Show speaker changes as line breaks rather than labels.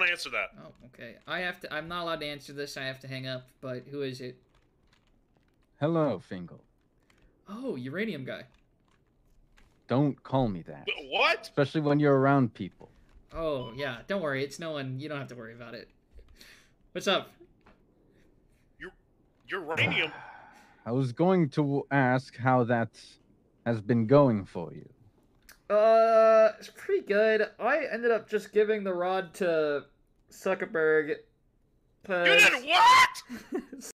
want to answer that.
Oh, okay. I'm not allowed to answer this. I have to hang up. But who is it?
Hello, Fingal.
Oh, Uranium guy.
Don't call me that.
What?
Especially when you're around people.
Oh, yeah. Don't worry. It's no one. You don't have to worry about it. What's up?
Uranium.
I was going to ask how that has been going for you.
It's pretty good. I ended up just giving the rod to Zuckerberg.
You did what?